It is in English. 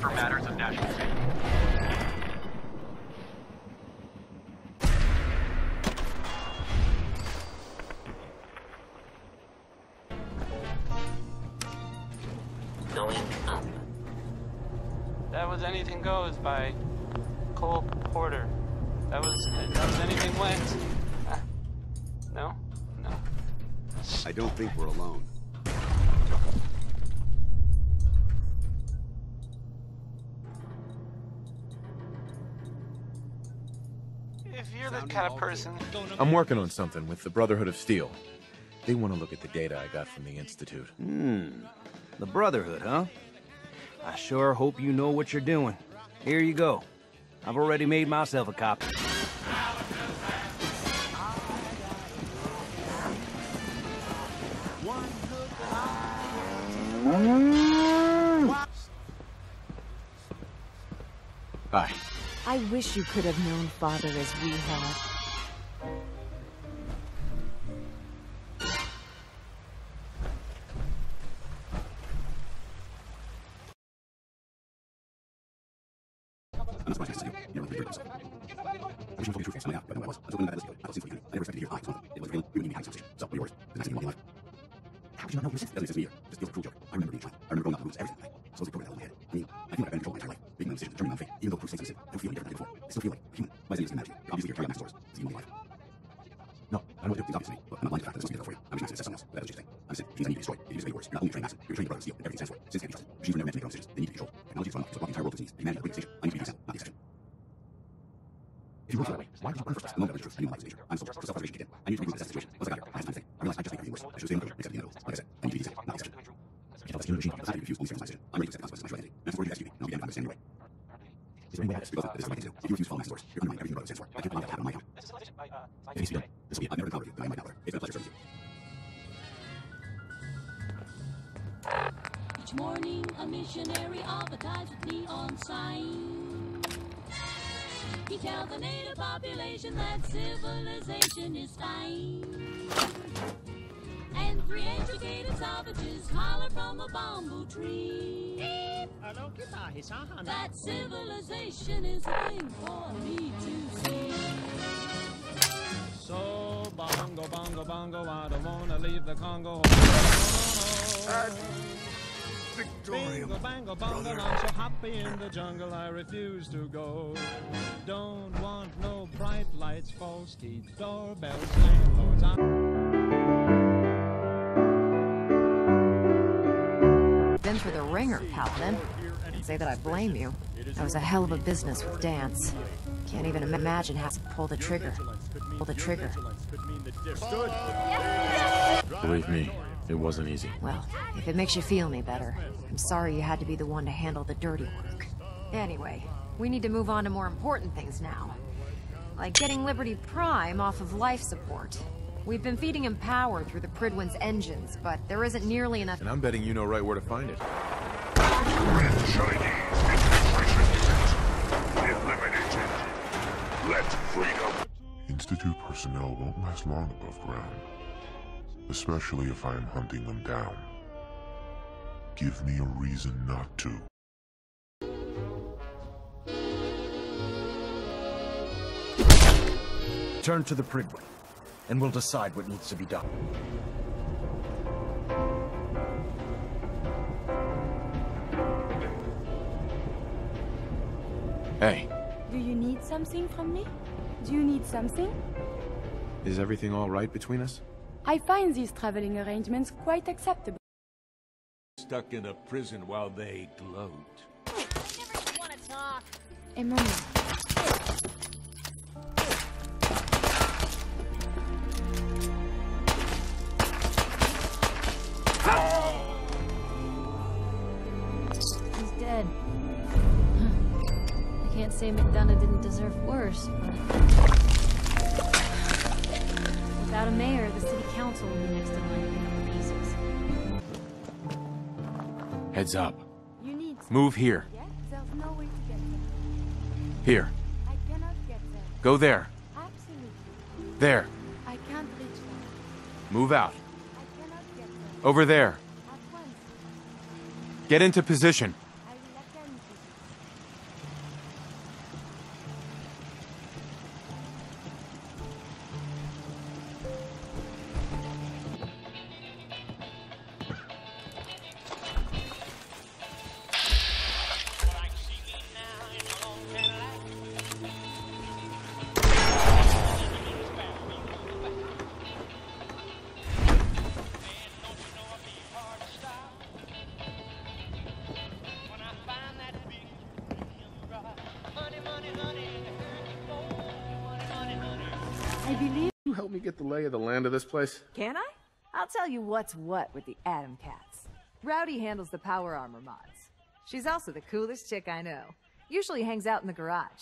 for matters of national safety. Going up. That was Anything Goes by Cole Porter. That was Anything Went. No? No. I don't think we're alone. If you're the kind of person... I'm working on something with the Brotherhood of Steel. They want to look at the data I got from the Institute. The Brotherhood, huh? I sure hope you know what you're doing. Here you go. I've already made myself a copy. Hi. I wish you could have known Father as we have. I'm not surprised to see you. You know, really yourself. I wish you told me the truth, something out, but I know I was. Until when I listened to you, I felt seems like I never expected to hear I was one of them. It was real, you and me behind the conversation. So, what are yours? The nice thing in life. How would you not know who this is? Doesn't exist to me either. Just feels like a cruel joke. I remember being a child. I remember growing up to lose everything. So it's programmed that in my head. I mean, I feel like I've been in control my entire life. Making my own decisions, determining my own fate. Even though proof stays innocent, I don't feel any different than before. I still feel like human. Why is it easy to imagine? Obviously, you're carrying out my stores. It's the only life. No, I know what to do. It's obvious to me, but I'm not blind to the fact that this must be there for you. I'm just trying to assess something else. That's what you say. I'm saying things I need to destroy. They need to be yours. You're not only a trained assassin, you're a trained brother of steel. Everything stands for it. Sins can't be trusted. Machines were never meant to make their own decisions. They need to be controlled. Technology is run so the entire world to its knees. If humanity is a station, I need to be the exception, not the exception. If you were that way, why would you run first? No, that's true. I knew my life was nature. I'm soldier. So self-preservation kicked in. I need to reassess the situation. Once I got here, I had time to think. I realized I just made everything worse. I should stay on the except the inevitable. Like I said, I need to be the exception, not the exception. I can't tell this human machine it's not to refuse only circumcised decision. I'm ready to accept the consequences of my humanity. And that's what you execute me, and I'll be understanding your way. Is there any way out of this? Because this is the right thing to do. If you refuse to follow my orders, you're undermining everything brother stands for. I can't allow that to happen on my account. If he's done, this will be it. I've never encountered you, but I might not. It's been a pleasure serving you. Each morning, a missionary advertised with neon sign. He tells the native population that civilization is fine. And 3 educated savages holler from a bamboo tree that civilization is a thing for me to see. So bongo, bongo, bongo, I don't wanna leave the Congo. Victorium, Bingo, bango, bongo, I'm so happy in the jungle, I refuse to go. Don't want no bright lights, false teeth, doorbells, landlords. Been through the ringer, Paladin. Can't say that I blame you. That was a hell of a business with Dance. Can't even imagine how to pull the trigger. Pull the trigger. Believe me, it wasn't easy. Well, if it makes you feel any better, I'm sorry you had to be the one to handle the dirty work. Anyway, we need to move on to more important things now. Like getting Liberty Prime off of life support. We've been feeding him power through the Pridwin's engines, but there isn't nearly enough— And I'm betting you know right where to find it. Red Chinese infiltration unit eliminated. Let freedom. Institute personnel won't last long above ground. Especially if I am hunting them down. Give me a reason not to. Turn to the Pridwin, and we'll decide what needs to be done. Hey. Do you need something from me? Do you need something? Is everything all right between us? I find these traveling arrangements quite acceptable. Stuck in a prison while they gloat. I never want to talk. A moment. He's dead. I can't say McDonough didn't deserve worse, but... Without a mayor, the city council will be next in line to pick up the pieces. Heads up. You need Move here. Yeah? There's no way to get there. Here. I cannot get there. Go there. Absolutely. There. I can't reach there. Move out. I cannot get there. Over there. At once. Get into position. I will attend to I believe... Can you help me get the lay of the land of this place? Can I? I'll tell you what's what with the Atom Cats. Rowdy handles the power armor mods. She's also the coolest chick I know. Usually hangs out in the garage.